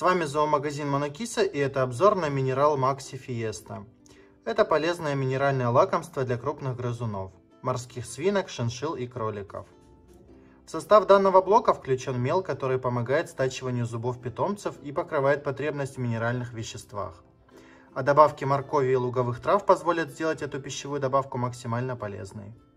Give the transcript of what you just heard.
вами зоомагазин Монокиса, и это обзор на Mineral Maxi Fiesta. Это полезное минеральное лакомство для крупных грызунов, морских свинок, шиншилл и кроликов. В состав данного блока включен мел, который помогает стачиванию зубов питомцев и покрывает потребность в минеральных веществах. А добавки моркови и луговых трав позволят сделать эту пищевую добавку максимально полезной.